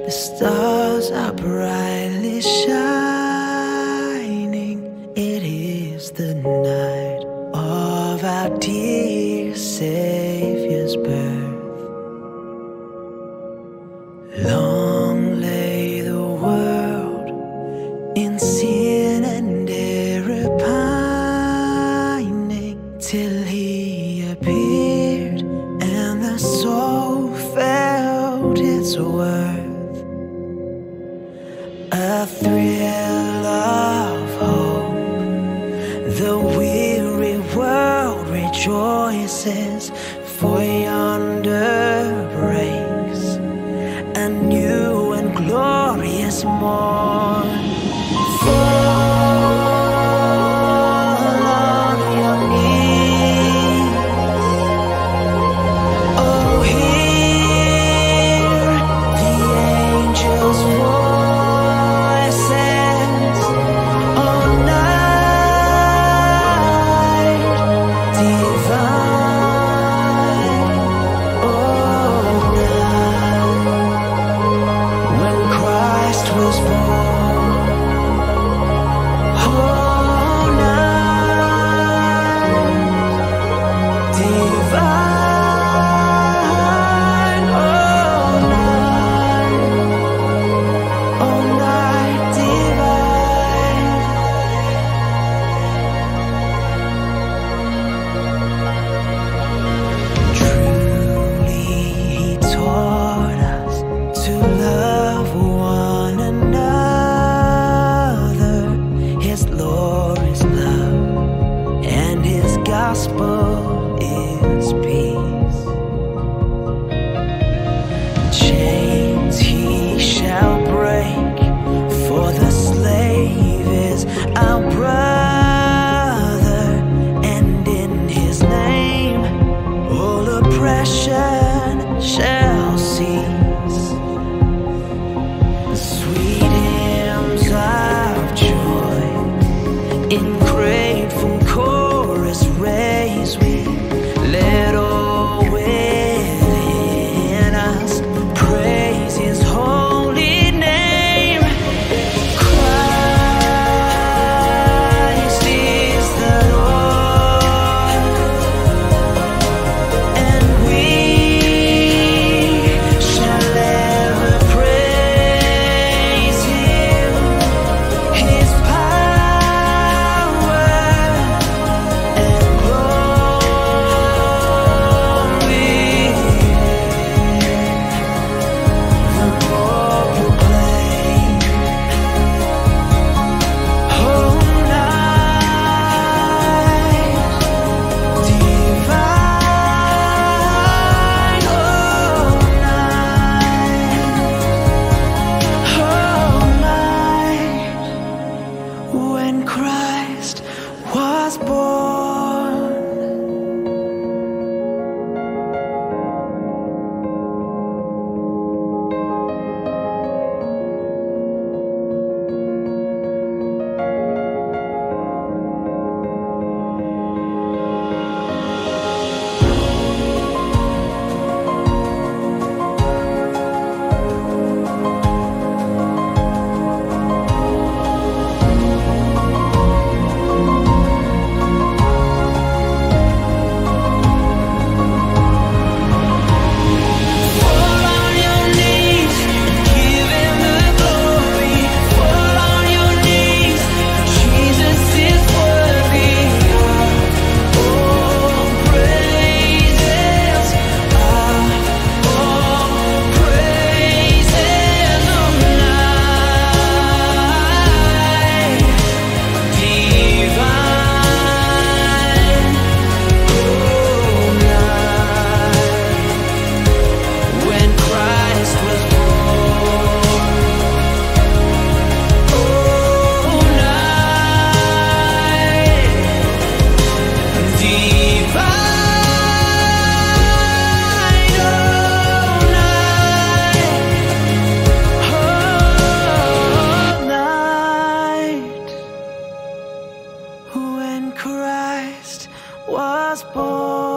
The stars are brightly shining. It is the night of our dear Savior's birth. Long lay the world in sin and error pining, till He appeared and the soul felt its worth. A thrill of hope, the weary world rejoices, for yonder breaks a new and glorious morn. Fall on your knees, oh, hear the angels' voices, oh, night divine, oh, night when Christ was born, oh, night divine, oh, night divine. Truly He taught us to love one another. His law is love, and His gospel is peace. Chains He shall break, for the slave is our brother, and in His name all oppression shall cease. Sweet hymns of joy in grateful chorus raise we, let all within us praise His holy name. Christ is the Lord, and we shall ever praise Him. His power and glory, the more proclaim. Oh, night divine, oh, night when Christ was born. Fall on your knees and give Him the glory. Fall on your knees, Jesus is worthy of all praises, of all praises. Oh, night divine, oh, night when Christ was born, oh, night divine, oh, night when Christ was born.